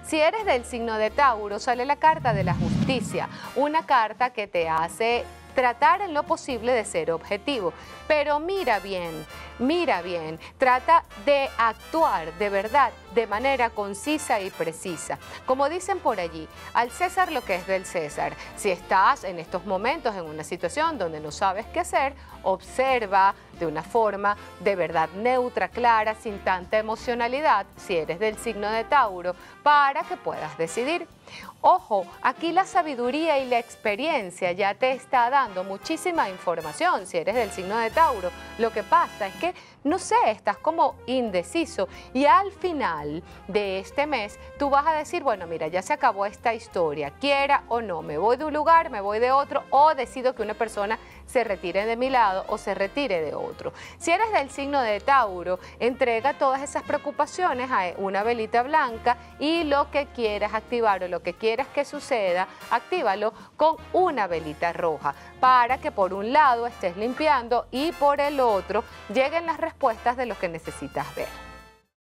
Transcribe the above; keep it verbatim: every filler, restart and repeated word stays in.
Si eres del signo de Tauro, sale la carta de la justicia, una carta que te hace tratar en lo posible de ser objetivo. Pero mira bien, mira bien, trata de actuar de verdad, de manera concisa y precisa. Como dicen por allí, al César lo que es del César. Si estás en estos momentos en una situación donde no sabes qué hacer, observa de una forma de verdad neutra, clara, sin tanta emocionalidad, si eres del signo de Tauro, para que puedas decidir. Ojo, aquí la sabiduría y la experiencia ya te está dando muchísima información si eres del signo de Tauro. Lo que pasa es que, no sé, estás como indeciso y al final de este mes tú vas a decir, bueno, mira, ya se acabó esta historia, quiera o no, me voy de un lugar, me voy de otro o decido que una persona se retire de mi lado o se retire de otro. Si eres del signo de Tauro, entrega todas esas preocupaciones a una velita blanca y lo que quieras activar o lo que quieras que suceda, actívalo con una velita roja para que por un lado estés limpiando y por el otro lleguen las respuestas de lo que necesitas ver.